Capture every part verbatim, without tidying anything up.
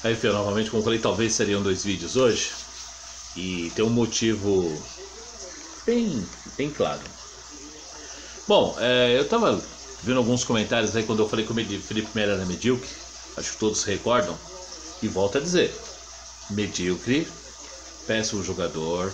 Aí, Fê, novamente, como eu falei, talvez seriam dois vídeos hoje. E tem um motivo bem, bem claro. Bom, é, eu tava vendo alguns comentários aí quando eu falei que o Felipe Melo era medíocre. Acho que todos se recordam. E volto a dizer, medíocre, péssimo jogador.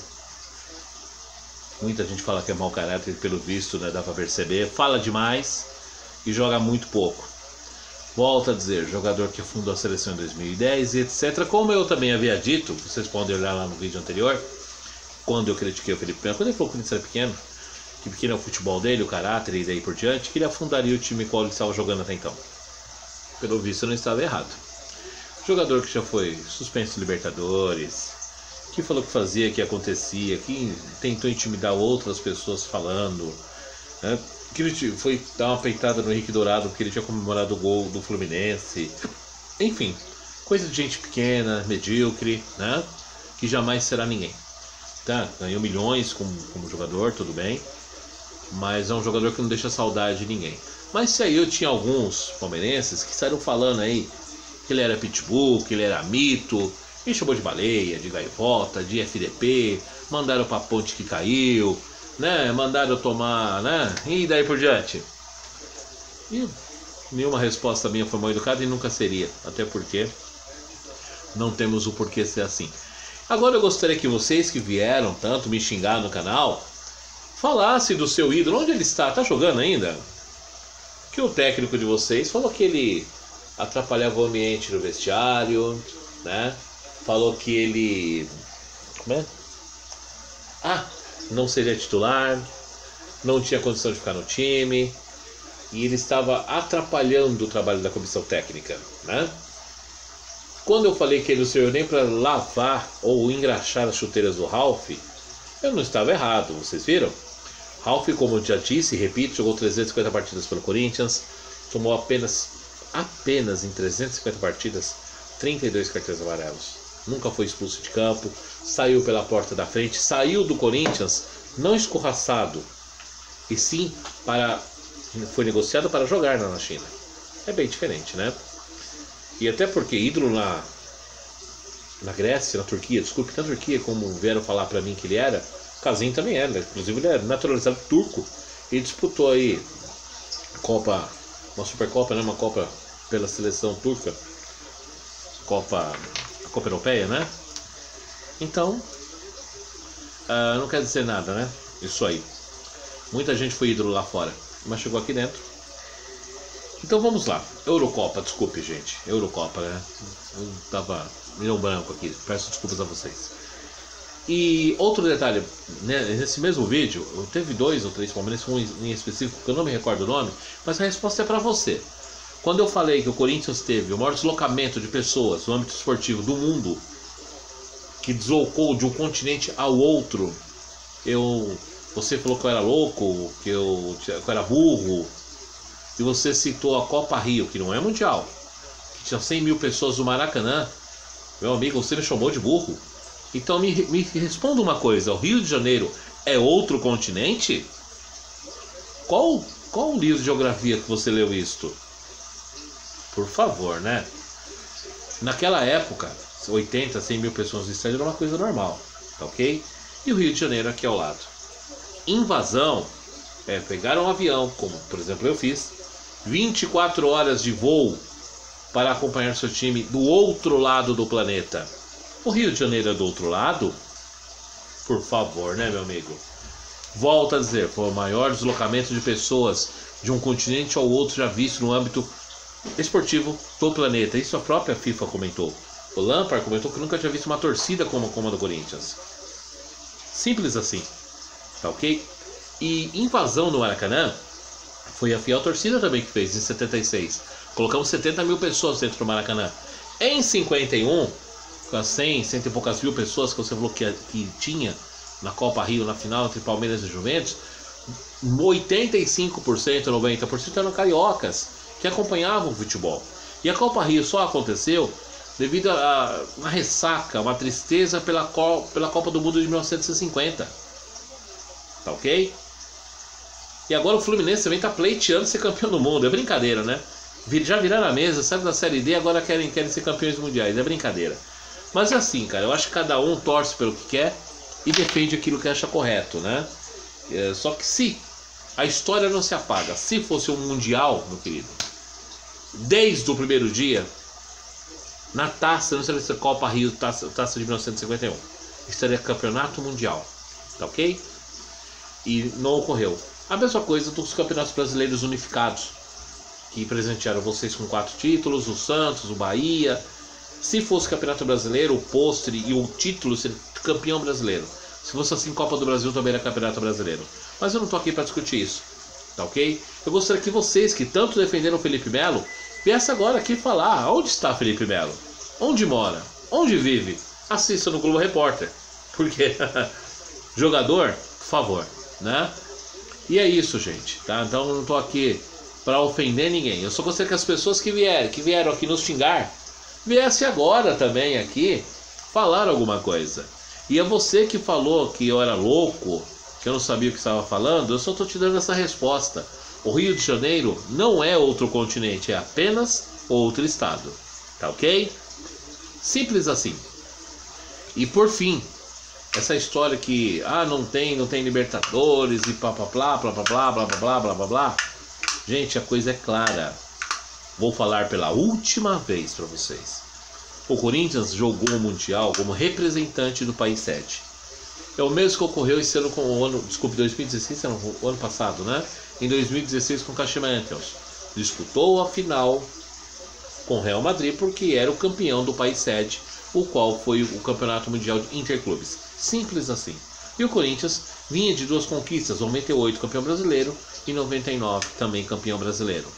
Muita gente fala que é mau caráter, pelo visto, né, dá pra perceber. Fala demais e joga muito pouco. Volto a dizer, jogador que fundou a seleção em dois mil e dez e etcétera. Como eu também havia dito, vocês podem olhar lá no vídeo anterior, quando eu critiquei o Felipe Melo, quando ele falou que ele era pequeno, que pequeno é o futebol dele, o caráter e daí por diante, que ele afundaria o time qual ele estava jogando até então. Pelo visto, eu não estava errado. Jogador que já foi suspenso de Libertadores, que falou que fazia, que acontecia, que tentou intimidar outras pessoas falando, né? Que ele foi dar uma peitada no Henrique Dourado porque ele tinha comemorado o gol do Fluminense. Enfim, coisa de gente pequena, medíocre, né? Que jamais será ninguém. Tá? Ganhou milhões como, como jogador, tudo bem, mas é um jogador que não deixa saudade de ninguém. Mas se aí eu tinha alguns palmeirenses que saíram falando aí que ele era pitbull, que ele era mito, me chamou de baleia, de gaivota, de F D P, mandaram pra ponte que caiu, né? Mandaram eu tomar, né? E daí por diante. E nenhuma resposta minha foi mal educada e nunca seria, até porque não temos o porquê ser assim. Agora eu gostaria que vocês que vieram tanto me xingar no canal falassem do seu ídolo, onde ele está, tá jogando ainda? Que o técnico de vocês falou que ele atrapalhava o ambiente no vestiário, né? Falou que ele... Como é? Ah, não seria titular, não tinha condição de ficar no time, e ele estava atrapalhando o trabalho da comissão técnica, né? Quando eu falei que ele não serviu nem para lavar ou engraxar as chuteiras do Ralf, eu não estava errado, vocês viram? Ralf, como eu já disse e repito, jogou trezentas e cinquenta partidas pelo Corinthians, tomou apenas, apenas em trezentas e cinquenta partidas, trinta e dois cartões amarelos. Nunca foi expulso de campo, saiu pela porta da frente, saiu do Corinthians, não escorraçado, e sim para, foi negociado para jogar na China. É bem diferente, né? E até porque ídolo na, na Grécia, na Turquia, desculpe, na Turquia, como vieram falar pra mim que ele era, Casim também era, inclusive ele é naturalizado turco, e disputou aí Copa, uma Supercopa, né? Uma Copa pela seleção turca, Copa, a Copa Europeia, né? Então, uh, não quer dizer nada, né? Isso aí. Muita gente foi ídolo lá fora, mas chegou aqui dentro. Então vamos lá, Eurocopa, desculpe gente, Eurocopa, né? Eu tava meio branco aqui, peço desculpas a vocês. E outro detalhe, né? Nesse mesmo vídeo, teve dois ou três palmeirenses, um em específico, que eu não me recordo o nome, mas a resposta é para você. Quando eu falei que o Corinthians teve o maior deslocamento de pessoas no âmbito esportivo do mundo, que deslocou de um continente ao outro, eu, você falou que eu era louco, que eu, que eu era burro, e você citou a Copa Rio, que não é mundial, que tinha cem mil pessoas no Maracanã. Meu amigo, você me chamou de burro. Então me, me responda uma coisa, o Rio de Janeiro é outro continente? Qual, qual o livro de geografia que você leu isto? Por favor, né? Naquela época, oitenta, cem mil pessoas no estádio era uma coisa normal, tá ok? E o Rio de Janeiro aqui ao lado. Invasão, é pegar um avião, como por exemplo eu fiz, vinte e quatro horas de voo para acompanhar seu time do outro lado do planeta. O Rio de Janeiro é do outro lado? Por favor, né, meu amigo? Volto a dizer, foi o maior deslocamento de pessoas de um continente ao outro já visto no âmbito esportivo do planeta. Isso a própria FIFA comentou. O Lampard comentou que nunca tinha visto uma torcida como, como a do Corinthians. Simples assim, tá ok? E invasão no Maracanã foi a fiel torcida também que fez em setenta e seis. Colocamos setenta mil pessoas dentro do Maracanã. Em cinquenta e um, com as cem, cento e poucas mil pessoas que você falou que, que tinha na Copa Rio, na final entre Palmeiras e Juventus, oitenta e cinco por cento, noventa por cento eram cariocas que acompanhavam o futebol. E a Copa Rio só aconteceu devido a uma ressaca, uma tristeza pela, Copa, pela Copa do Mundo de mil novecentos e cinquenta. Tá ok? E agora o Fluminense também tá pleiteando ser campeão do mundo. É brincadeira, né? Já viraram a mesa, sabe da Série D, agora querem, querem ser campeões mundiais. É brincadeira. Mas é assim, cara, eu acho que cada um torce pelo que quer e defende aquilo que acha correto, né? É, só que se a história não se apaga, se fosse um mundial, meu querido, desde o primeiro dia, na taça, não sei se é Copa Rio, taça, taça de mil novecentos e cinquenta e um, estaria campeonato mundial, tá ok? E não ocorreu. A mesma coisa dos campeonatos brasileiros unificados, que presentearam vocês com quatro títulos, o Santos, o Bahia. Se fosse campeonato brasileiro, o pôster e o título seria campeão brasileiro. Se fosse assim, Copa do Brasil também era campeonato brasileiro. Mas eu não tô aqui para discutir isso, tá ok? Eu gostaria que vocês, que tanto defenderam o Felipe Melo, viessem agora aqui falar onde está Felipe Melo, onde mora, onde vive. Assista no Globo Repórter, porque jogador, por favor, né? E é isso, gente, tá? Então eu não tô aqui para ofender ninguém. Eu só gostaria que as pessoas que vieram, que vieram aqui nos xingar, viesse agora também aqui falar alguma coisa. E é você que falou que eu era louco, que eu não sabia o que estava falando, eu só estou te dando essa resposta. O Rio de Janeiro não é outro continente, é apenas outro estado. Tá ok? Simples assim. E por fim, essa história que ah, não tem, não tem Libertadores e blá blá blá blá blá blá blá blá blá blá blá. Gente, a coisa é clara. Vou falar pela última vez para vocês. O Corinthians jogou o Mundial como representante do país sede. É o mesmo que ocorreu esse ano com o ano, desculpe, dois mil e dezesseis, o ano passado, né? Em dois mil e dezesseis com o Kashima Antlers. Disputou a final com o Real Madrid porque era o campeão do país sede, o qual foi o Campeonato Mundial de Interclubes. Simples assim. E o Corinthians vinha de duas conquistas, noventa e oito campeão brasileiro e noventa e nove também campeão brasileiro.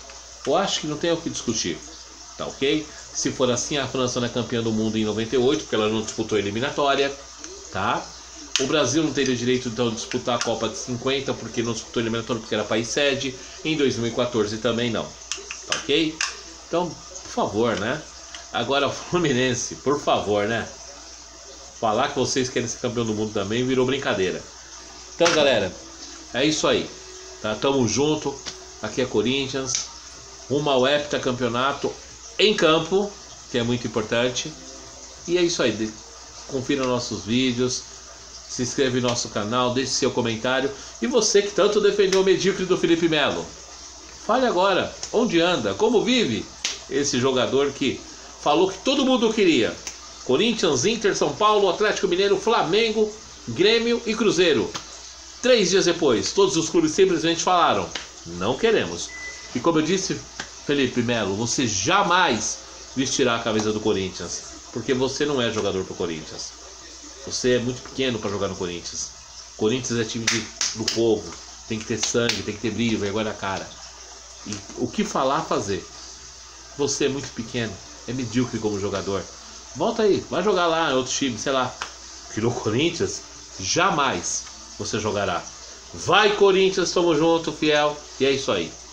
Eu acho que não tem o que discutir, tá ok? Se for assim, a França não é campeã do mundo em noventa e oito, porque ela não disputou a eliminatória, tá? O Brasil não teria direito então de disputar a Copa de cinquenta, porque não disputou a eliminatória porque era país sede. Em dois mil e quatorze também não, tá ok? Então, por favor, né? Agora o Fluminense, por favor, né? Falar que vocês querem ser campeão do mundo também virou brincadeira. Então, galera, é isso aí, tá? Tamo junto, aqui é Corinthians, rumo ao heptacampeonato em campo, que é muito importante. E é isso aí, confira nossos vídeos, se inscreve no nosso canal, deixe seu comentário. E você que tanto defendeu o medíocre do Felipe Melo, fale agora, onde anda, como vive esse jogador que falou que todo mundo queria. Corinthians, Inter, São Paulo, Atlético Mineiro, Flamengo, Grêmio e Cruzeiro. Três dias depois, todos os clubes simplesmente falaram, não queremos. E como eu disse, Felipe Melo, você jamais vestirá a camisa do Corinthians, porque você não é jogador pro Corinthians. Você é muito pequeno para jogar no Corinthians. Corinthians é time de, do povo, tem que ter sangue, tem que ter brilho, vergonha na cara. E o que falar, fazer. Você é muito pequeno, é medíocre como jogador. Volta aí, vai jogar lá em outro time, sei lá. Que no Corinthians, jamais você jogará. Vai Corinthians, tamo junto, fiel, e é isso aí.